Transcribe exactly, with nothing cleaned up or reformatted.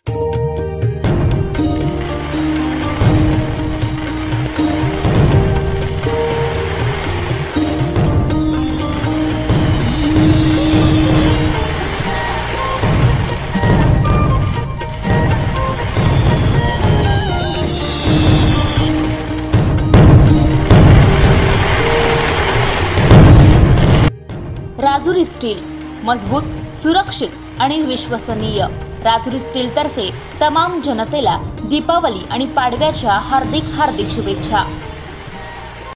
Rajuri steel मजबूत, सुरक्षित आणि विश्वसनीय। राजुरी स्टील तर्फे तमाम जनतेला दीपावली आणि पाडव्याच्या हार्दिक हार्दिक शुभेच्छा।